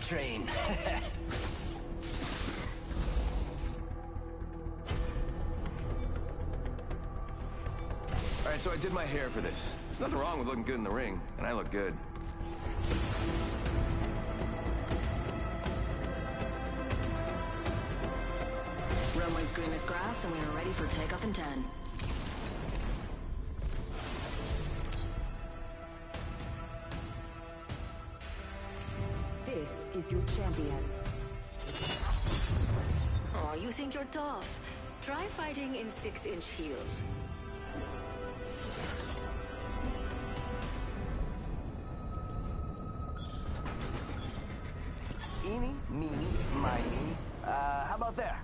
train. Alright, so I did my hair for this. There's nothing wrong with looking good in the ring, and I look good. Runway's green as grass, and we are ready for takeoff in 10. This is your champion. Oh, you think you're tough? Try fighting in 6-inch heels. Eeny, meeny, miny. How about there?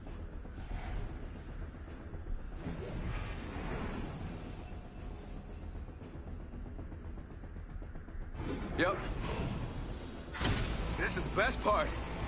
Yep. This is the best part.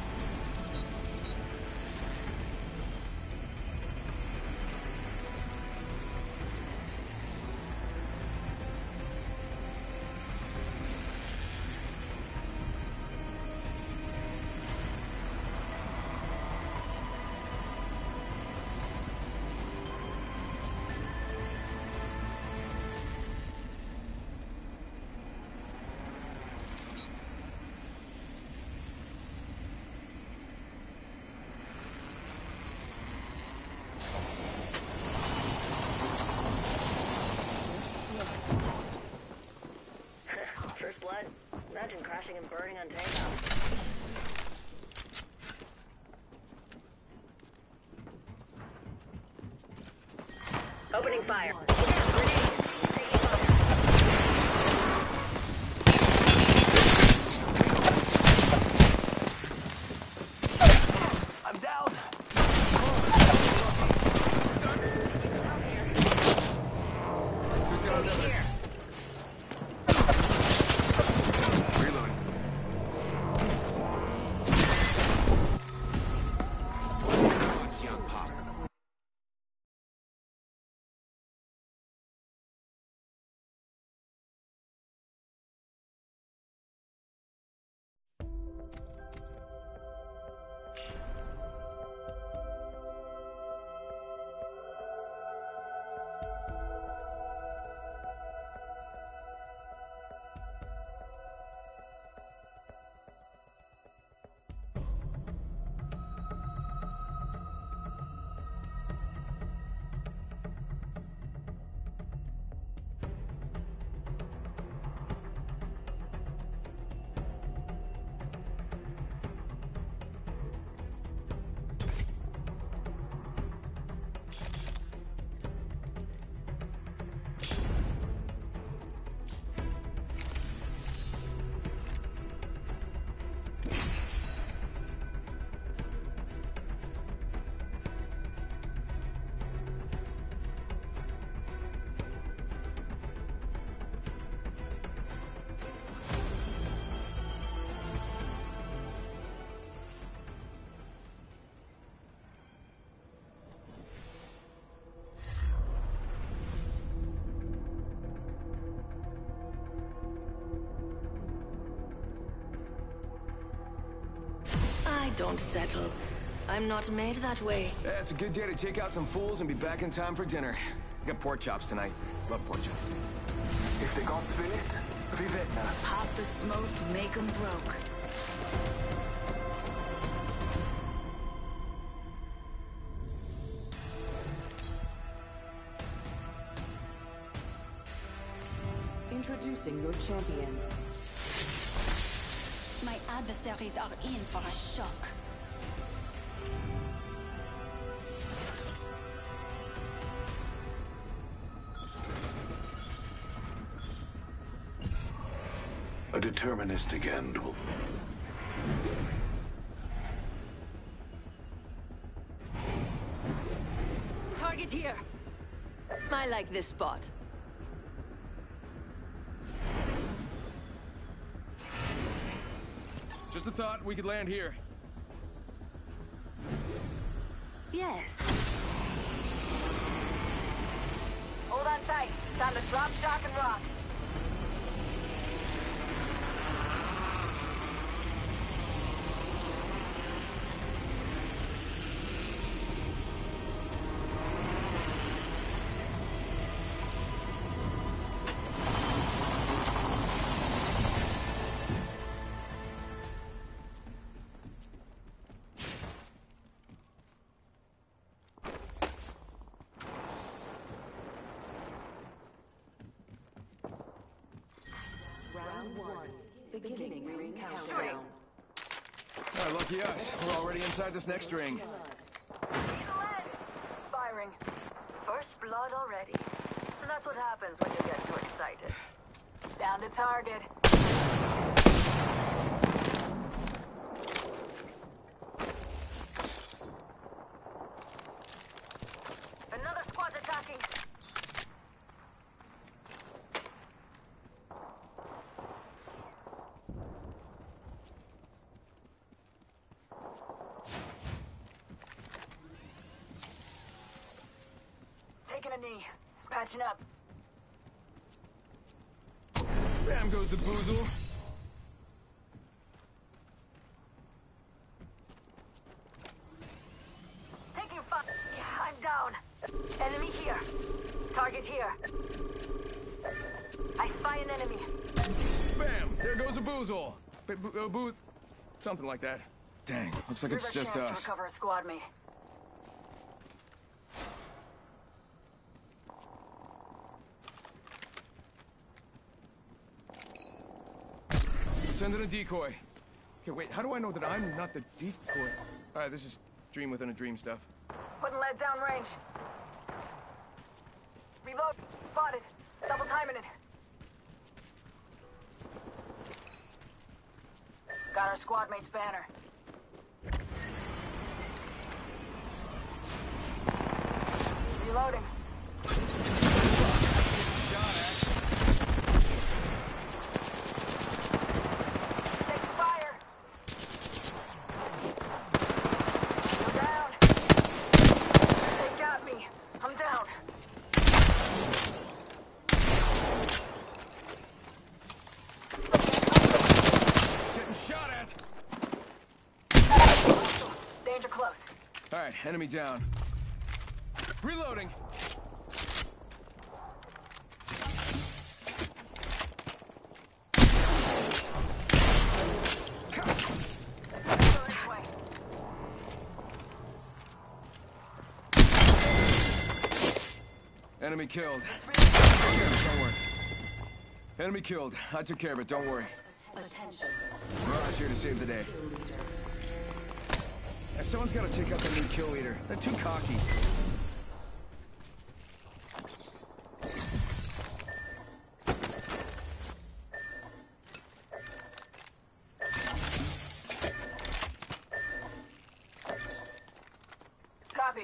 First blood. Imagine crashing and burning on takeoff. Opening fire. I'm down. Here. Reloading. It's young pop. I don't settle. I'm not made that way. Yeah, it's a good day to take out some fools and be back in time for dinner. I got pork chops tonight. Love pork chops. If the gods will it, Vivetna. Pop the smoke, make 'em broke. Introducing your champion. My adversaries are in for a shock. A deterministic end will... Target here. I like this spot. Just a thought, we could land here. Yes. Hold on tight. It's time to drop, shock, and rock. Beginning ring countdown. Shooting. All right, lucky us. We're already inside this next ring. Firing. First blood already. That's what happens when you get too excited. Down to target. Another squad's attacking. Taking a knee. Patching up. Bam goes the boozle. Taking fire. I'm down. Enemy here. Target here. I spy an enemy. Bam! There goes a boozle. Something like that. Dang, looks like it's River just chance to us. recover a squad mate. Send in a decoy. Okay, wait, how do I know that I'm not the decoy? Alright, this is dream within a dream stuff. Putting lead down range. Reload. Spotted. Double timing it. Got our squad mate's banner. Reloading. Taking fire. We're down. They got me. I'm down. Getting shot at! Danger close. Alright, enemy down. Reloading! Go this way. Enemy killed. Don't worry. Enemy killed. I took care of it, don't worry. Attention. Mirage here to save the day. Yeah, someone's gotta take out the new kill leader. They're too cocky. Copy.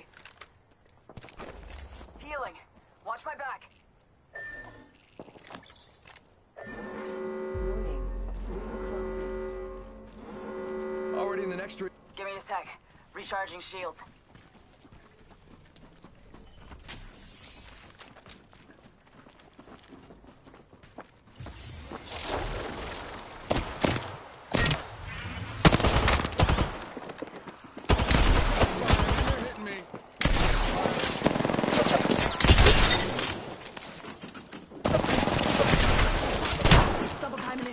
Healing. Watch my back. Warning. Ring closing. Already in the next ring. Give me a sec. Recharging shields. They're hitting me. Double timing it.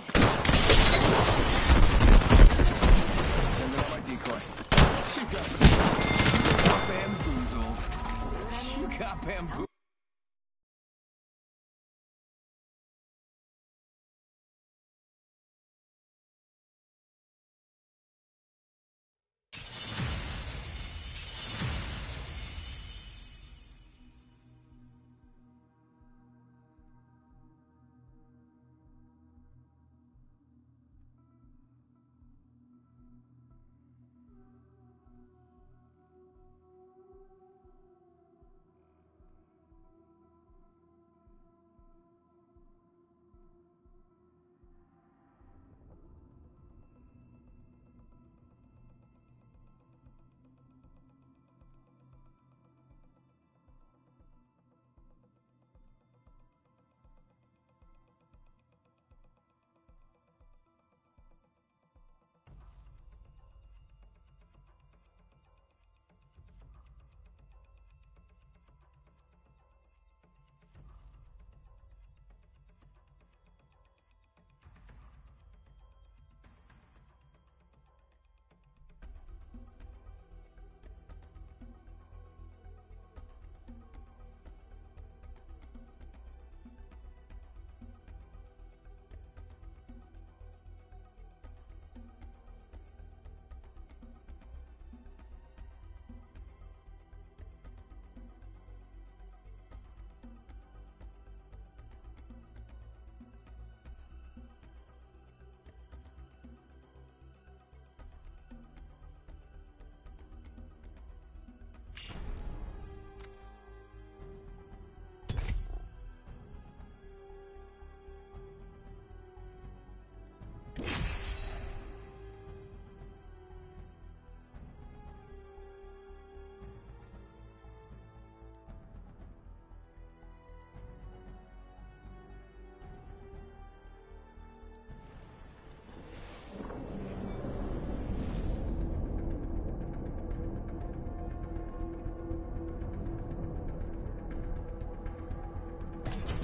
Sending out my decoy. You got bamboozled. You got bamboozled.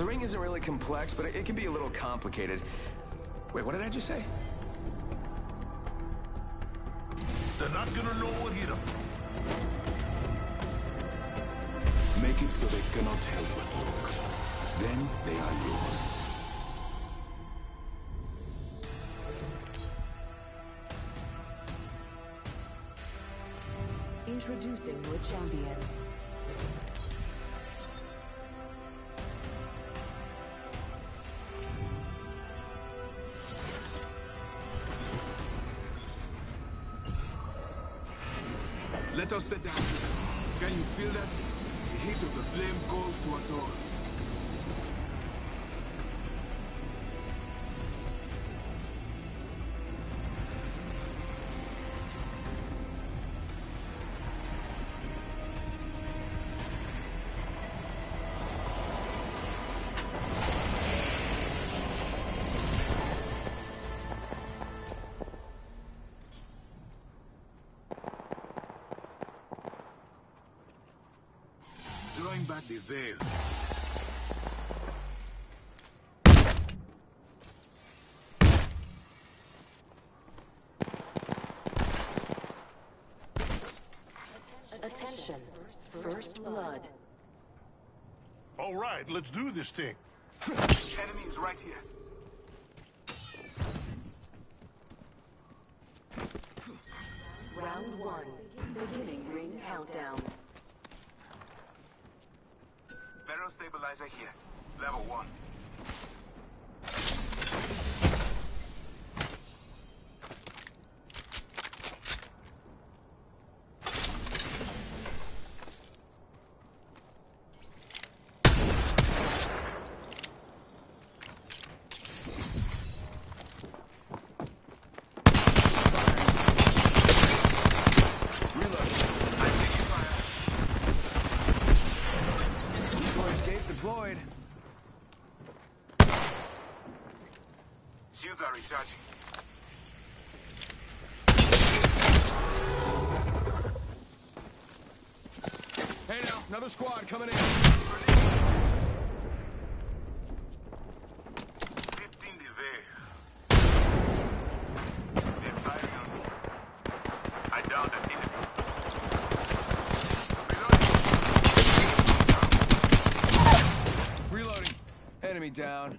The ring isn't really complex, but it can be a little complicated. Wait, what did I just say? They're not gonna know what hit them. Make it so they cannot help but look. Then they are yours. Introducing your champion. Let us sit down. Can you feel that? The heat of the flame calls to us all. Drawing back the veil. Attention. First blood. All right, let's do this thing. Enemy is right here. Round 1. Beginning ring countdown. Barrel stabilizer here. Level 1. Deployed. Shields are recharging. Hey now, another squad coming in. 15 there. They're firing on me. I downed an enemy. Reloading. Enemy down.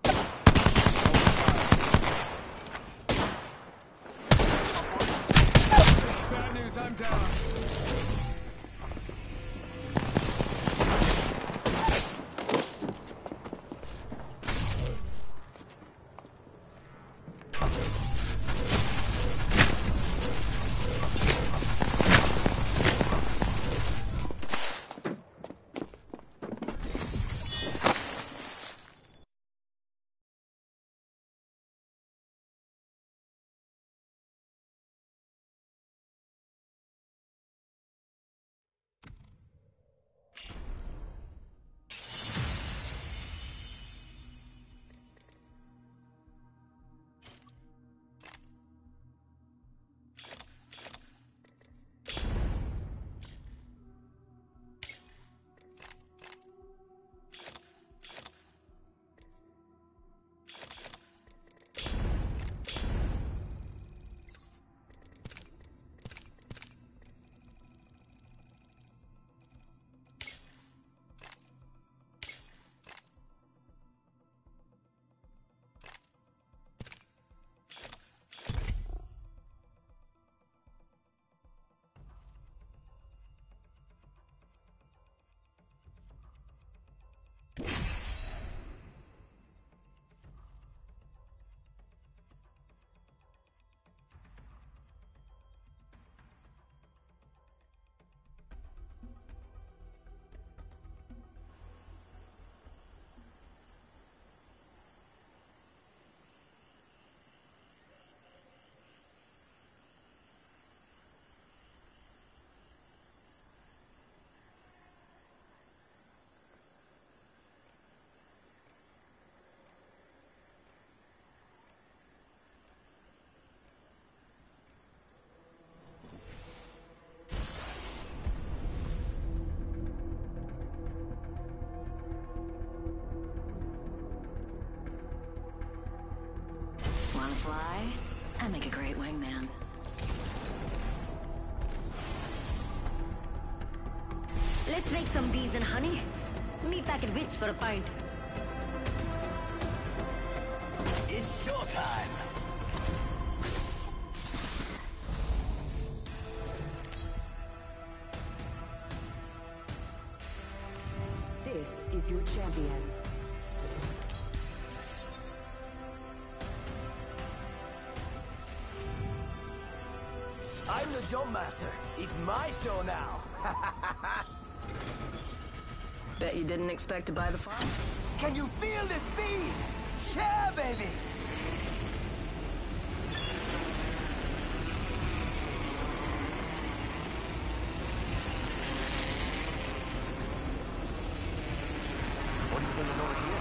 Bad news, I'm down. fly, I make a great wingman. Let's make some bees and honey. Meet back at Wits for a pint. It's showtime. This is your champion. I'm the jump master. It's my show now. Bet you didn't expect to buy the farm? Can you feel the speed? Yeah, baby. What do you think is over here?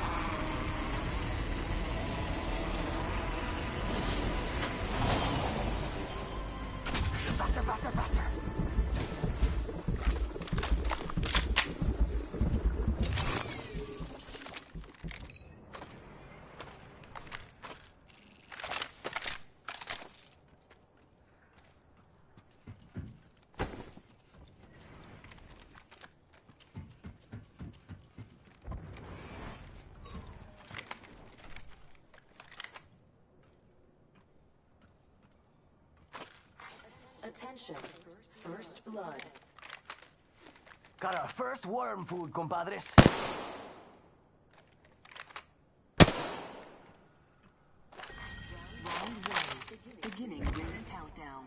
Faster, faster, faster. Attention. First blood. Got our first worm food, compadres. Round 1. Beginning ring countdown.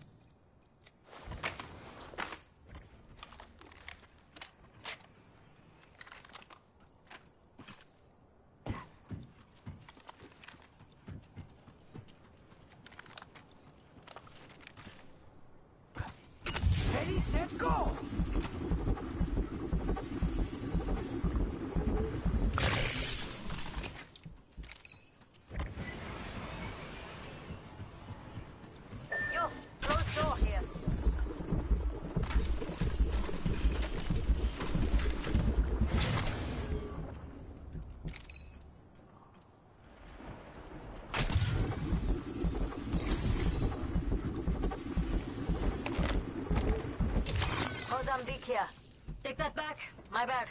Ready, set, go! Yo, close door here. Mozambique here. Take that back. My bad.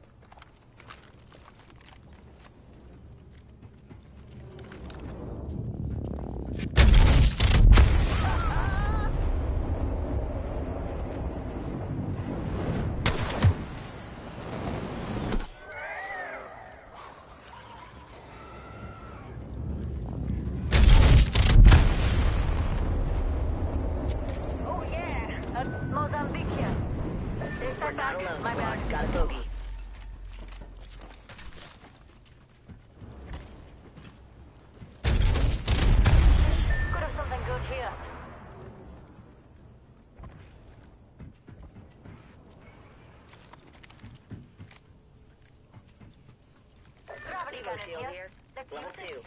Oh yeah, Mozambique here. Take that back. My bad. Got a bogey. Could have something good here. Gravity gun in here. Let's Level use it. 2.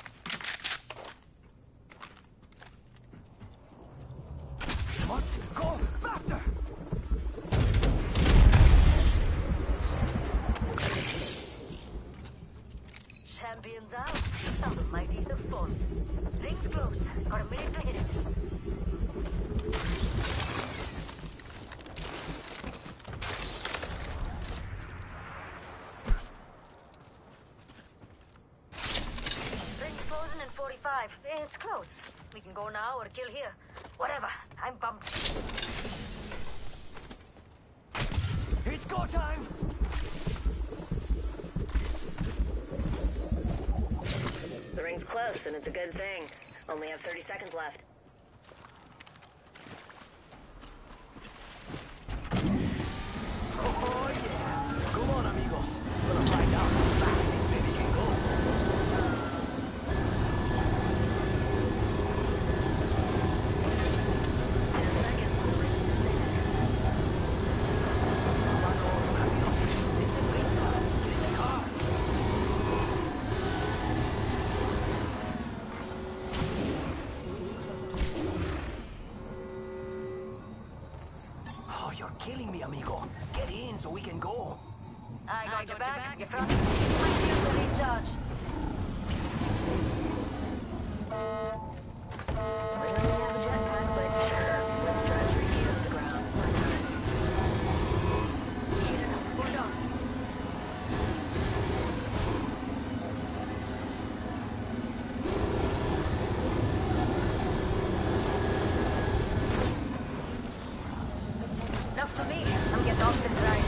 Must go faster! Champions out. Some might eat the fun. Rings close. Got a minute to hit it. Rings closing in 45. It's close. We can go now or kill here. Whatever. I'm pumped. It's go time! The ring's close, and it's a good thing. Only have 30 seconds left. Oh yeah! Come on, amigos. Gonna find out how fast this baby can go. It's a Lisa. Get in the car. Oh, you're killing me, amigo. Get in so we can go. I got your back. You front. My shields will recharge. We don't even have a jetpack, but sure, let's drive 3 feet off the ground. Why not? Here, hold on. Enough for me. I'm getting off this ride.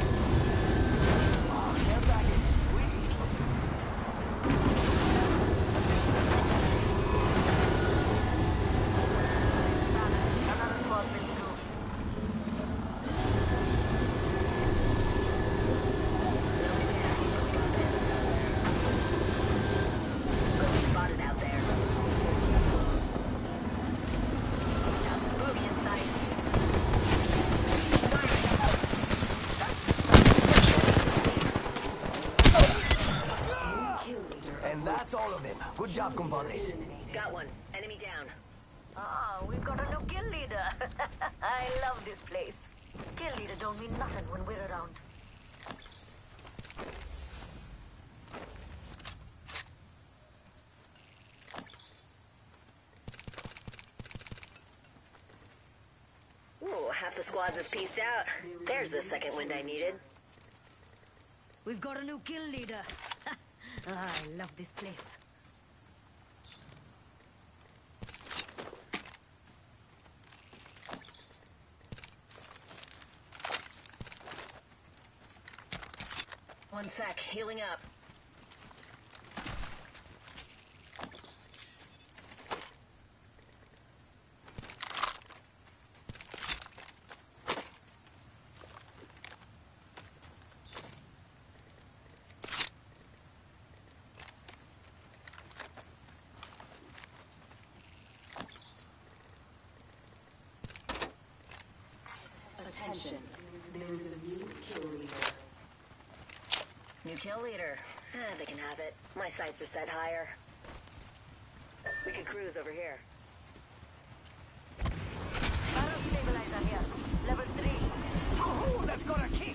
Oh, they're back in sweet. Another squad been through. Gonna be spotted out there. Just boogie inside. And that's all of them. Good job, compadres. Got one. Enemy down. Ah, we've got a new kill leader. I love this place. Kill leader don't mean nothing when we're around. Ooh, half the squads have pieced out. There's the second wind I needed. We've got a new kill leader. I love this place. One sec, healing up. Attention, there is a new kill leader. New kill leader. They can have it. My sights are set higher. We could cruise over here. Barrel stabilizer here. Level 3. Oh, that's got a kick.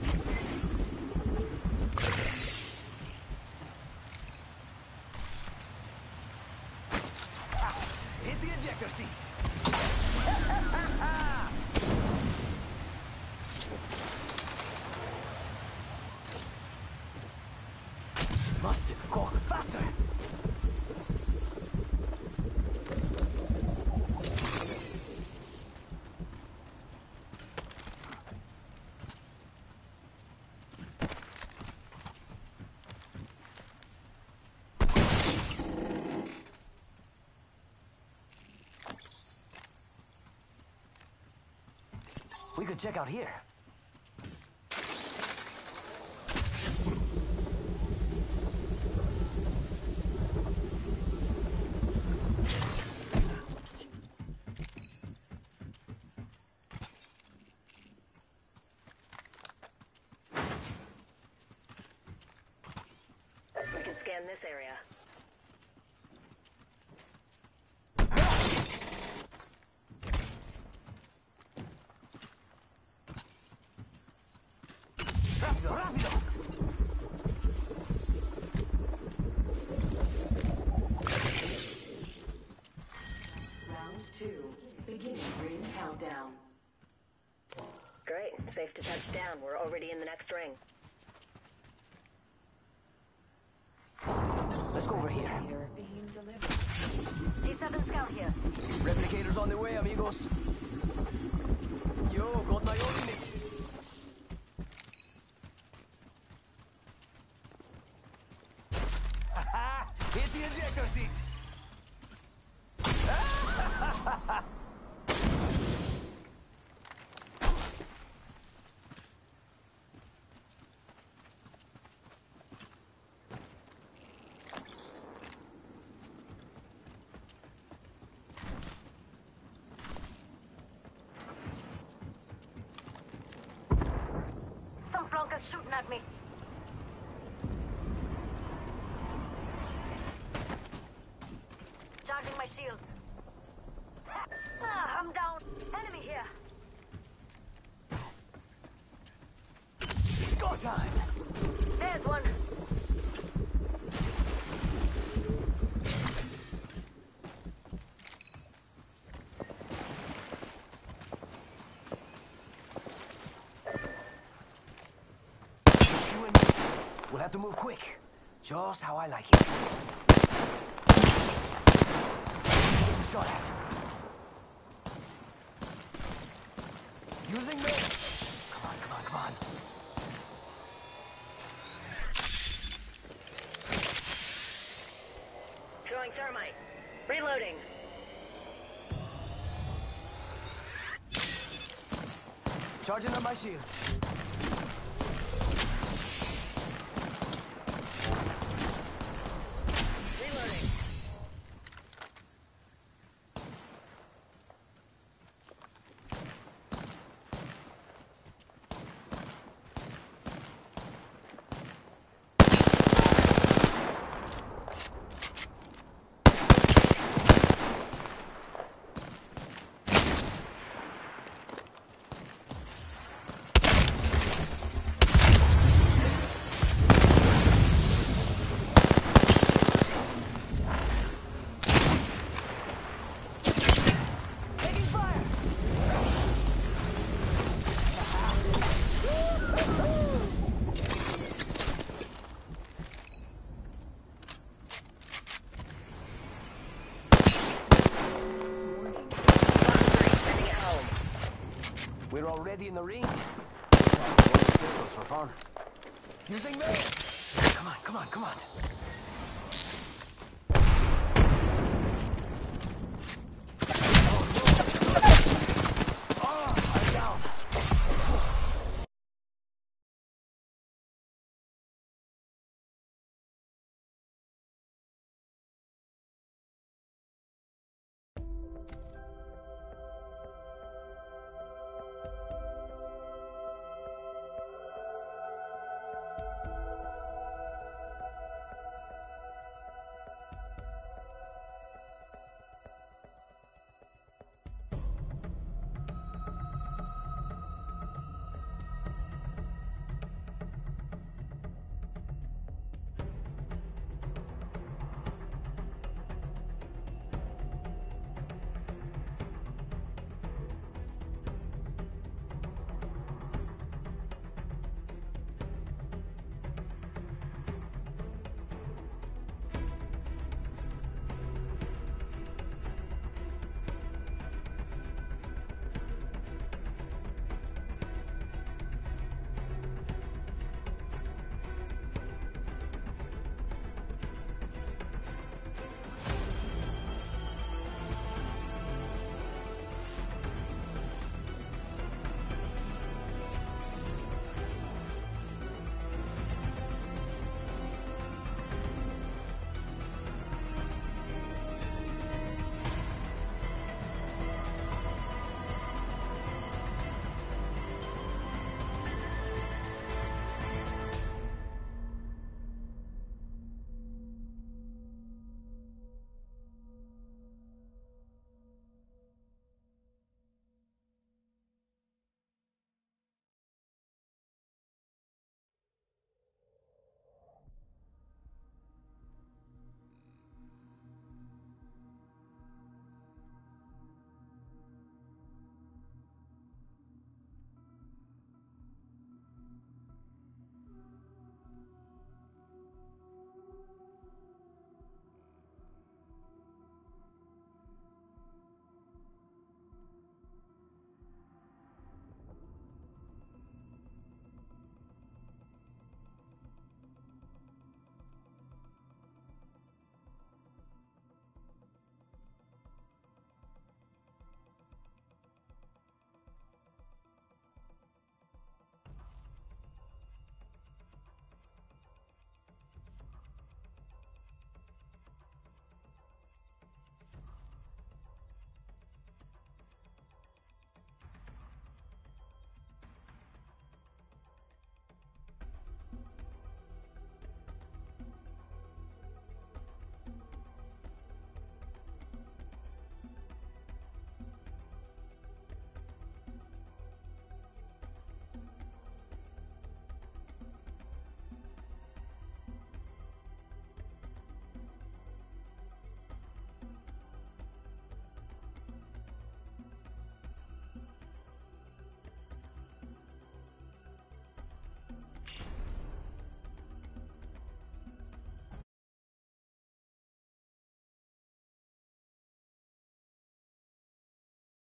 Hit the ejector seat. Must go faster. We could check out here. We can scan this area. Rápido, rápido. Round 2, beginning ring countdown. Great. Safe to touch down. We're already in the next ring. Let's go over here. Leader being delivered. G7 scout here. Replicators on the way, amigos. Yo, got my own unit. Haha, hit the ejector seat. Some flunkers shooting at me. Charging my shields. Ah, I'm down. Enemy here. It's go time. There's one. We'll have to move quick. Just how I like it. Getting shot at. Using me. Come on, come on, come on. Throwing thermite. Reloading. Charging up my shields. Reloading. Taking fire! Sending it home. We're already in the ring. Circles for fun. Using me. Come on, come on, come on.